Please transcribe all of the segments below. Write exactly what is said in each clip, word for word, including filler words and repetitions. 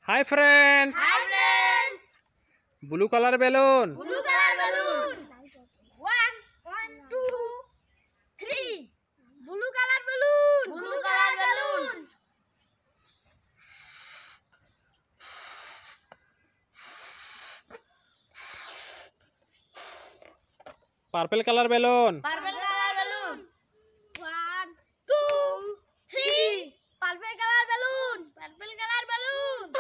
Hi friends. Hi friends. Blue color balloon. Blue color balloon. One, one, two, three. Blue color balloon. Blue color balloon. Purple color balloon. Purple color balloon. One, two, three. Purple color balloon. Purple color balloon.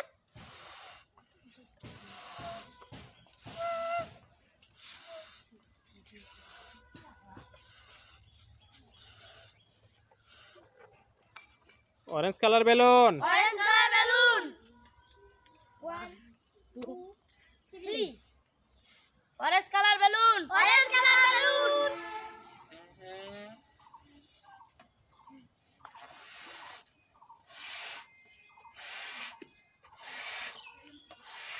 Orange color balloon. Orange color balloon. One, two, three. Orange color balloon. Orange color balloon.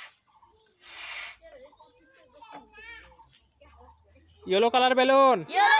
Yellow color balloon. Yellow